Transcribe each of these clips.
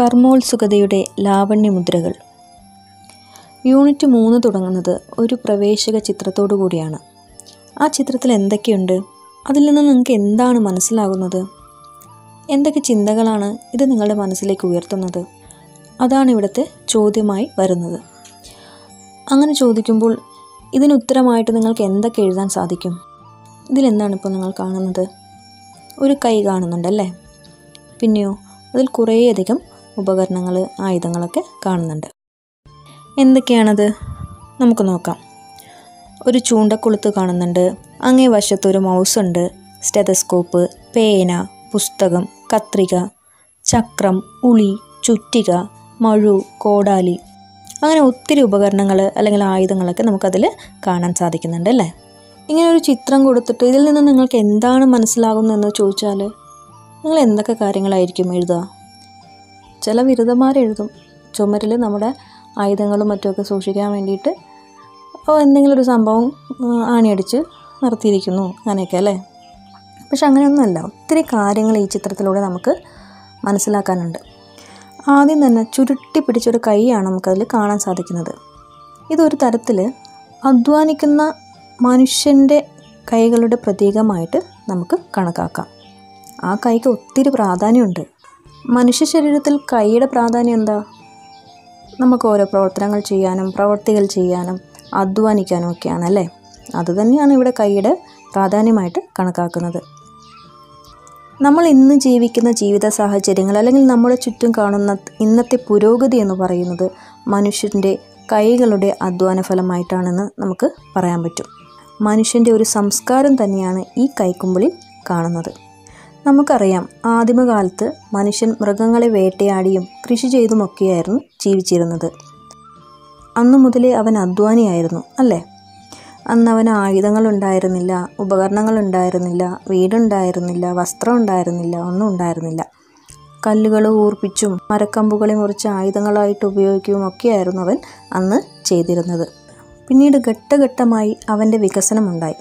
കർമ്മോത്സുകതയുടെ ലാവണ്യമുദ്രകൾ. Unit 3 തുടങ്ങുന്നത് ഒരു പ്രവേശക ചിത്രത്തോടു കൂടിയാണ്. ആ ചിത്രത്തിൽ എന്തൊക്കെയുണ്ട്? അതിൽ നിന്ന് നിങ്ങൾക്ക് എന്താണ് മനസ്സിലാകുന്നത്? എന്തൊക്കെ ചിന്തകളാണ് ഇത് നിങ്ങളുടെ മനസ്സിലേക്ക് ഉയർത്തുന്നത്? അതാണ് ഇവിടുത്തെ ചോദ്യമായി വരുന്നത്. അങ്ങനെ ചോദിക്കുമ്പോൾ ഇതിന് ഉത്തരമായിട്ട് നിങ്ങൾക്ക് എന്തൊക്കെ എഴുതാൻ സാധിക്കും? ഇതിലെന്താണ് ഇപ്പോൾ നിങ്ങൾ കാണുന്നത്? ഒരു കൈ കാണുന്നുണ്ടല്ലേ? പിന്നെയോ അതിൽ കുറേയധികം ഉപകരണങ്ങൾ, ആയുധങ്ങളൊക്കെ കാണുന്നുണ്ട്. എന്തൊക്കെയാണത്? നമുക്ക് നോക്കാം. ഒരു ചൂണ്ടക്കൊളുത്ത് കാണുന്നുണ്ട്. അങ്ങേ വശത്തൊരു മൗസുണ്ട്, സ്റ്റെതസ്കോപ്പ്, പേന, പുസ്തകം, കത്രിക, ചക്രം, ഉളി, ചുറ്റിക, മഴു, കോടാലി, അങ്ങനെ ഒത്തിരി ഉപകരണങ്ങൾ അല്ലെങ്കിൽ ആയുധങ്ങളൊക്കെ നമുക്കതിൽ കാണാൻ സാധിക്കുന്നുണ്ട് അല്ലേ? ഇങ്ങനെ ഒരു ചിത്രം കൊടുത്തിട്ട് ഇതിൽ നിന്ന് നിങ്ങൾക്ക് എന്താണ് മനസ്സിലാകുന്നതെന്ന് ചോദിച്ചാൽ നിങ്ങൾ എന്തൊക്കെ കാര്യങ്ങളായിരിക്കും എഴുതുക? ചില ബിരുദന്മാരെഴുതും ചുമരിൽ നമ്മുടെ ആയുധങ്ങളും മറ്റുമൊക്കെ സൂക്ഷിക്കാൻ വേണ്ടിയിട്ട് എന്തെങ്കിലും ഒരു സംഭവം ആണിയടിച്ച് നിർത്തിയിരിക്കുന്നു, അങ്ങനെയൊക്കെ അല്ലേ? പക്ഷെ അങ്ങനെയൊന്നുമല്ല. ഒത്തിരി കാര്യങ്ങൾ ഈ ചിത്രത്തിലൂടെ നമുക്ക് മനസ്സിലാക്കാനുണ്ട്. ആദ്യം തന്നെ ചുരുട്ടി പിടിച്ചൊരു കൈയാണ് നമുക്കതിൽ കാണാൻ സാധിക്കുന്നത്. ഇതൊരു തരത്തിൽ അധ്വാനിക്കുന്ന മനുഷ്യൻ്റെ കൈകളുടെ പ്രതീകമായിട്ട് നമുക്ക് കണക്കാക്കാം. ആ കൈക്ക് ഒത്തിരി പ്രാധാന്യമുണ്ട്. മനുഷ്യ ശരീരത്തിൽ കൈയുടെ പ്രാധാന്യം എന്താ? നമുക്ക് ഓരോ പ്രവർത്തനങ്ങൾ ചെയ്യാനും പ്രവർത്തികൾ ചെയ്യാനും അധ്വാനിക്കാനും ഒക്കെയാണ് അല്ലേ? അതുതന്നെയാണ് ഇവിടെ കൈയുടെ പ്രാധാന്യമായിട്ട് കണക്കാക്കുന്നത്. നമ്മൾ ഇന്ന് ജീവിക്കുന്ന ജീവിത സാഹചര്യങ്ങൾ അല്ലെങ്കിൽ നമ്മുടെ ചുറ്റും കാണുന്ന ഇന്നത്തെ പുരോഗതി എന്ന് പറയുന്നത് മനുഷ്യൻ്റെ കൈകളുടെ അധ്വാന ഫലമായിട്ടാണെന്ന് നമുക്ക് പറയാൻ പറ്റും. മനുഷ്യൻ്റെ ഒരു സംസ്കാരം തന്നെയാണ് ഈ കൈക്കുമ്പിളിൽ കാണുന്നത്. നമുക്കറിയാം, ആദിമകാലത്ത് മനുഷ്യൻ മൃഗങ്ങളെ വേട്ടയാടിയും കൃഷി ചെയ്തുമൊക്കെയായിരുന്നു ജീവിച്ചിരുന്നത്. അന്നു മുതലേ അവൻ അധ്വാനിയായിരുന്നു അല്ലേ? അന്ന് അവന് ആയുധങ്ങളുണ്ടായിരുന്നില്ല, ഉപകരണങ്ങളുണ്ടായിരുന്നില്ല, വീടുണ്ടായിരുന്നില്ല, വസ്ത്രം ഉണ്ടായിരുന്നില്ല, ഒന്നും ഉണ്ടായിരുന്നില്ല. കല്ലുകൾ ഊർപ്പിച്ചും മരക്കമ്പുകളെ മുറിച്ച് ആയുധങ്ങളായിട്ട് ഉപയോഗിക്കുകയും ഒക്കെയായിരുന്നു അവൻ അന്ന് ചെയ്തിരുന്നത്. പിന്നീട് ഘട്ടഘട്ടമായി അവൻ്റെ വികസനമുണ്ടായി.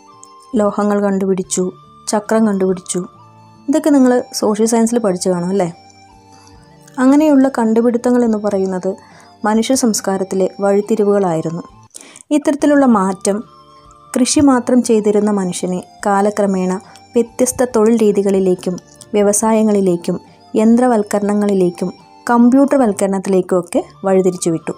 ലോഹങ്ങൾ കണ്ടുപിടിച്ചു, ചക്രം കണ്ടുപിടിച്ചു. ഇതൊക്കെ നിങ്ങൾ സോഷ്യൽ സയൻസിൽ പഠിച്ചു കാണും അല്ലേ? അങ്ങനെയുള്ള കണ്ടുപിടുത്തങ്ങൾ എന്ന് പറയുന്നത് മനുഷ്യ സംസ്കാരത്തിലെ വഴിത്തിരിവുകളായിരുന്നു. ഇത്തരത്തിലുള്ള മാറ്റം കൃഷി മാത്രം ചെയ്തിരുന്ന മനുഷ്യനെ കാലക്രമേണ വ്യത്യസ്ത തൊഴിൽ രീതികളിലേക്കും വ്യവസായങ്ങളിലേക്കും യന്ത്രവൽക്കരണങ്ങളിലേക്കും കമ്പ്യൂട്ടർവൽക്കരണത്തിലേക്കും ഒക്കെ വഴിതിരിച്ചു വിട്ടു.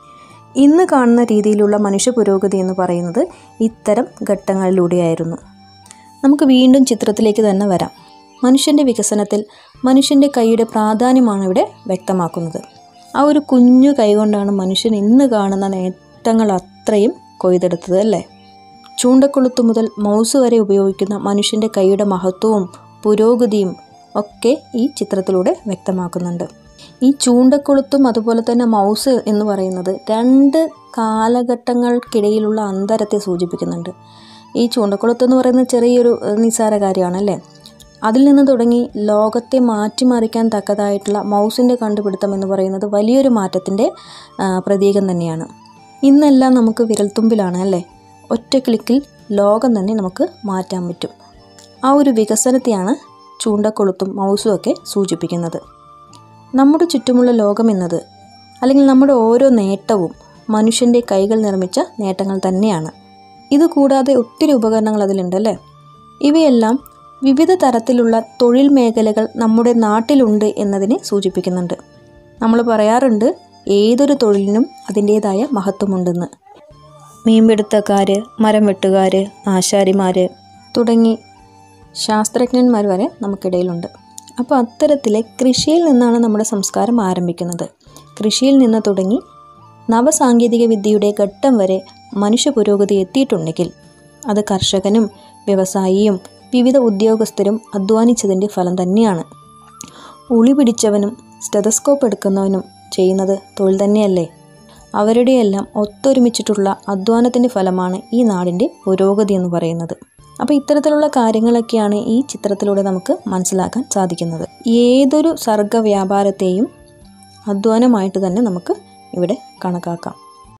ഇന്ന് കാണുന്ന രീതിയിലുള്ള മനുഷ്യ പുരോഗതി എന്ന് പറയുന്നത് ഇത്തരം ഘട്ടങ്ങളിലൂടെയായിരുന്നു. നമുക്ക് വീണ്ടും ചിത്രത്തിലേക്ക് തന്നെ വരാം. മനുഷ്യൻ്റെ വികസനത്തിൽ മനുഷ്യൻ്റെ കൈയുടെ പ്രാധാന്യമാണ് ഇവിടെ വ്യക്തമാക്കുന്നത്. ആ ഒരു കുഞ്ഞു കൈകൊണ്ടാണ് മനുഷ്യൻ ഇന്ന് കാണുന്ന നേട്ടങ്ങൾ അത്രയും കൊയ്തെടുത്തത് അല്ലേ? ചൂണ്ടക്കൊളുത്ത് മുതൽ മൗസ് വരെ ഉപയോഗിക്കുന്ന മനുഷ്യൻ്റെ കൈയുടെ മഹത്വവും പുരോഗതിയും ഒക്കെ ഈ ചിത്രത്തിലൂടെ വ്യക്തമാക്കുന്നുണ്ട്. ഈ ചൂണ്ടക്കൊളുത്തും അതുപോലെ തന്നെ മൗസ് എന്ന് പറയുന്നത് 2 കാലഘട്ടങ്ങൾക്കിടയിലുള്ള അന്തരത്തെ സൂചിപ്പിക്കുന്നുണ്ട്. ഈ ചൂണ്ടക്കൊളുത്ത് എന്ന് പറയുന്നത് ചെറിയൊരു നിസ്സാര കാര്യമാണല്ലേ? അതിൽ നിന്ന് തുടങ്ങി ലോകത്തെ മാറ്റിമറിക്കാൻ തക്കതായിട്ടുള്ള മൗസിൻ്റെ കണ്ടുപിടുത്തം എന്ന് പറയുന്നത് വലിയൊരു മാറ്റത്തിൻ്റെ പ്രതീകം തന്നെയാണ്. ഇന്നെല്ലാം നമുക്ക് വിരൽത്തുമ്പിലാണ് അല്ലേ? ഒറ്റ ക്ലിക്കിൽ ലോകം തന്നെ നമുക്ക് മാറ്റാൻ പറ്റും. ആ ഒരു വികസനത്തെയാണ് ചൂണ്ടക്കൊളുത്തും മൗസും ഒക്കെ സൂചിപ്പിക്കുന്നത്. നമ്മുടെ ചുറ്റുമുള്ള ലോകം എന്നത് അല്ലെങ്കിൽ നമ്മുടെ ഓരോ നേട്ടവും മനുഷ്യൻ്റെ കൈകൾ നിർമ്മിച്ച നേട്ടങ്ങൾ തന്നെയാണ്. ഇതുകൂടാതെ ഒത്തിരി ഉപകരണങ്ങൾ അതിലുണ്ടല്ലേ? ഇവയെല്ലാം വിവിധ തരത്തിലുള്ള തൊഴിൽ മേഖലകൾ നമ്മുടെ നാട്ടിലുണ്ട് എന്നതിനെ സൂചിപ്പിക്കുന്നുണ്ട്. നമ്മൾ പറയാറുണ്ട് ഏതൊരു തൊഴിലിനും അതിൻ്റേതായ മഹത്വമുണ്ടെന്ന്. മീൻപിടുത്തക്കാർ, മരം വെട്ടുകാർ, ആശാരിമാർ തുടങ്ങി ശാസ്ത്രജ്ഞന്മാർ വരെ നമുക്കിടയിലുണ്ട്. അപ്പോൾ അത്തരത്തിലെ കൃഷിയിൽ നിന്നാണ് നമ്മുടെ സംസ്കാരം ആരംഭിക്കുന്നത്. കൃഷിയിൽ നിന്ന് തുടങ്ങി നവസാങ്കേതിക വിദ്യയുടെ ഘട്ടം വരെ മനുഷ്യ പുരോഗതി എത്തിയിട്ടുണ്ടെങ്കിൽ അത് കർഷകനും വ്യവസായിയും വിവിധ ഉദ്യോഗസ്ഥരും അധ്വാനിച്ചതിൻ്റെ ഫലം തന്നെയാണ്. ഉളി പിടിച്ചവനും സ്റ്റെതസ്കോപ്പ് എടുക്കുന്നവനും ചെയ്യുന്നത് തൊഴിൽ തന്നെയല്ലേ? അവരുടെയെല്ലാം ഒത്തൊരുമിച്ചിട്ടുള്ള അധ്വാനത്തിൻ്റെ ഫലമാണ് ഈ നാടിൻ്റെ പുരോഗതി എന്ന് പറയുന്നത്. അപ്പോൾ ഇത്തരത്തിലുള്ള കാര്യങ്ങളൊക്കെയാണ് ഈ ചിത്രത്തിലൂടെ നമുക്ക് മനസ്സിലാക്കാൻ സാധിക്കുന്നത്. ഏതൊരു സർഗ വ്യാപാരത്തെയും അധ്വാനമായിട്ട് തന്നെ നമുക്ക് ഇവിടെ കണക്കാക്കാം.